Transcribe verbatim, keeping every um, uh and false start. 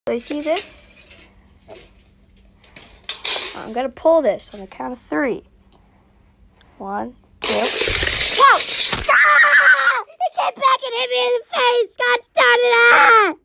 So you see this? I'm gonna pull this on the count of three. One, two. Whoa! Ah! It came back and hit me in the face! God darn it! Ah!